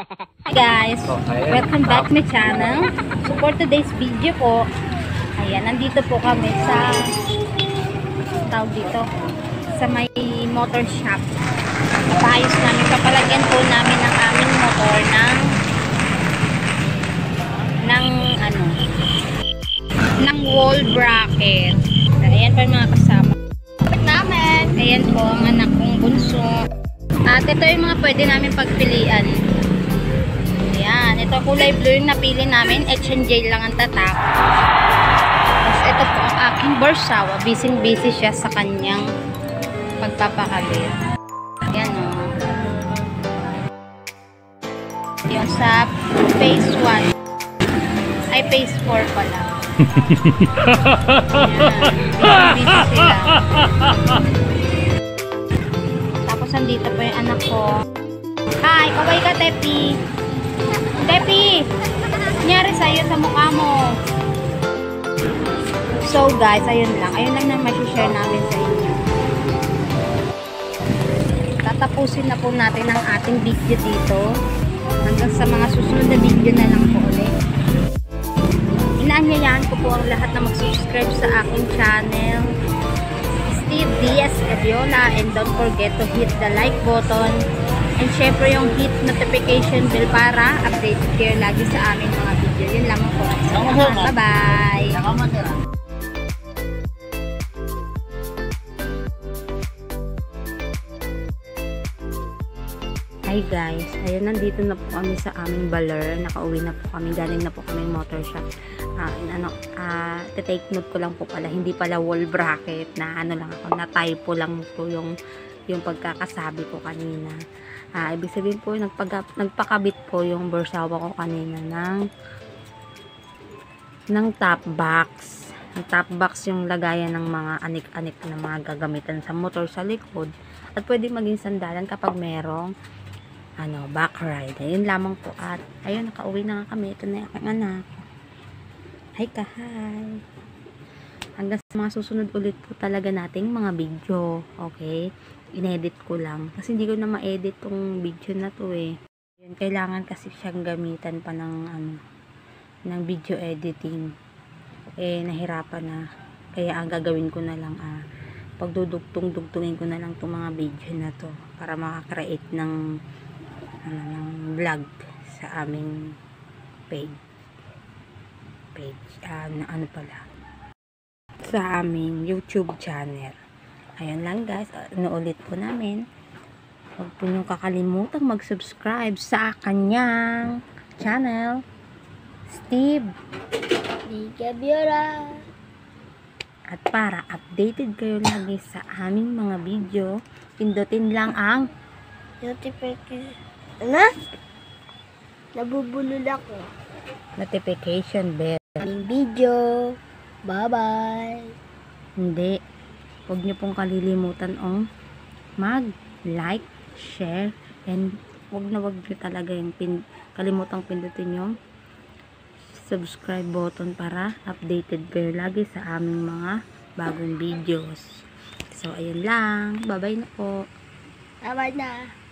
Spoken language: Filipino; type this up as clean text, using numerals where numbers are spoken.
Hi guys, welcome back to my channel. So for today's video po, ayan, nandito po kami sa tawag dito, sa may motor shop. Paayos namin, papalagyan po namin ang aming motor ng wall bracket. Ayan po mga kasama namin. Ayan po ang anak kong bunso. At ito yung mga pwede namin pagpilian. Ayan, ito kulay blue yung napili namin. H&J lang ang tatak. Tapos ito po ang aking Bersawa. Busy siya sa kanyang pagpapakabit. Ayan o. Yung sa phase 1. Ay, phase 4 pala. Ayan, busy sila. Tapos andito po yung anak ko. Hi, kaway ka, Tepi. Tepi, nangyari sa'yo sa mukha mo. So guys, ayun lang naman share namin sa inyo. Tatapusin na po natin ang ating video dito. Hanggang sa mga susunod na video na lang po ulit. Inaanyayahan ko po ang lahat na mag-subscribe sa aking channel, Steve Diaz Aviola, and don't forget to hit the like button and syempre yung hit notification bell para updated kayo lagi sa aming mga video. Yun lang po. Bye bye. Hi guys, ayun, nandito na po kami sa aming baler. Nakauwi na po kami, galing na po kami motor shop. Take note ko lang po pala, hindi pala wall bracket, na ano lang ako, na typo lang po yung pagkakasabi ko kanina. Ibig sabihin po, nagpakabit po yung Bersawa ko kanina ng top box. Ang top box yung lagayan ng mga anik-anik na mga gagamitan sa motor sa likod. At pwede maging sandalan kapag merong back ride. Ayun lamang po. At ayun, nakauwi na nga kami. Ito na yung aking anak. Hi ka, hi. Hanggang sa mga susunod ulit po talaga nating mga video. Okay? Inedit ko lang. Kasi hindi ko na ma-edit tong video na to eh. Yun, kailangan kasi siyang gamitan pa ng video editing. Nahirapan na. Kaya ang gagawin ko na lang pagdudugtong-dugtungin ko na lang tong mga video na to para makakreate ng vlog sa aming page sa aming YouTube channel. Ayan lang guys, ulit po namin, huwag po niyong kakalimutang mag-subscribe sa kanyang channel, Steve Aviola. At para updated kayo lagi sa aming mga video, pindutin lang ang notification. Nabubulol ako. Notification bell. Aming video. Bye-bye. Hindi. Huwag niyo pong kalilimutan mag-like, share, and huwag niyo talaga yung kalimutang pindutin yung subscribe button para updated kayo lagi sa aming mga bagong videos. So, ayun lang. Bye-bye na po. Bye-bye na.